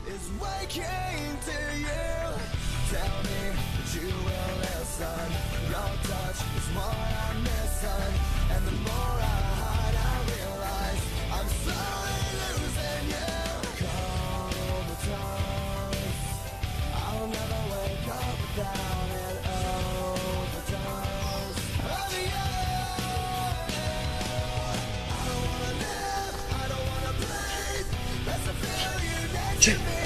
is waking to you. Tell me that you will listen. Your touch is what I'm missing, and the more I hide, I realize I'm slowly losing you. Comatose, I'll never wake up without an overdose of you. I don't wanna live, I don't wanna breathe. That's the feeling you next to me.